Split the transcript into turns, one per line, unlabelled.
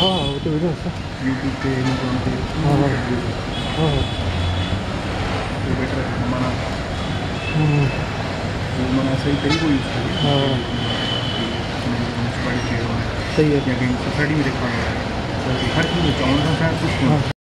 हाँ वो तो वीडियो है
यूट्यूब पे अमेज़ॉन पे
हाँ हाँ हाँ
तो बेटर है हमारा
हम्म,
तो मैंने सही तरीको यूज़ करिए
हाँ
म्यूनसिपालिटी
सही है
या कहीं सोसाइटी में देखा हुआ है हर चीज़ में चावल का शायद कुछ
हाँ